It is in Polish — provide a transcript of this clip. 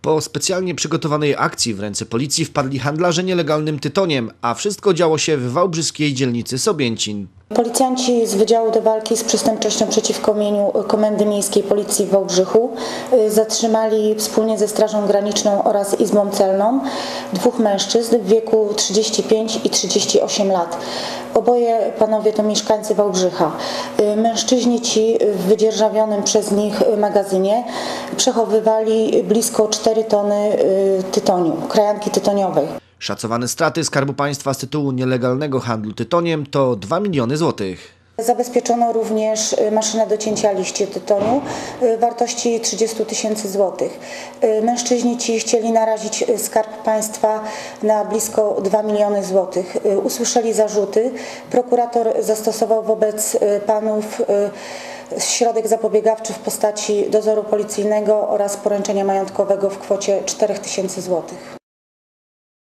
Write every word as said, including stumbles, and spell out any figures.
Po specjalnie przygotowanej akcji w ręce policji wpadli handlarze nielegalnym tytoniem, a wszystko działo się w wałbrzyskiej dzielnicy Sobięcin. Policjanci z Wydziału do Walki z Przestępczością przeciwko mieniu Komendy Miejskiej Policji w Wałbrzychu zatrzymali wspólnie ze Strażą Graniczną oraz Izbą Celną dwóch mężczyzn w wieku trzydzieści pięć i trzydzieści osiem lat. Oboje panowie to mieszkańcy Wałbrzycha. Mężczyźni ci w wydzierżawionym przez nich magazynie przechowywali blisko cztery tony tytoniu, krajanki tytoniowej. Szacowane straty Skarbu Państwa z tytułu nielegalnego handlu tytoniem to dwa miliony złotych. Zabezpieczono również maszynę do cięcia liści tytoniu wartości trzydzieści tysięcy złotych. Mężczyźni ci chcieli narazić Skarb Państwa na blisko dwa miliony złotych. Usłyszeli zarzuty. Prokurator zastosował wobec panów środek zapobiegawczy w postaci dozoru policyjnego oraz poręczenia majątkowego w kwocie czterech tysięcy złotych.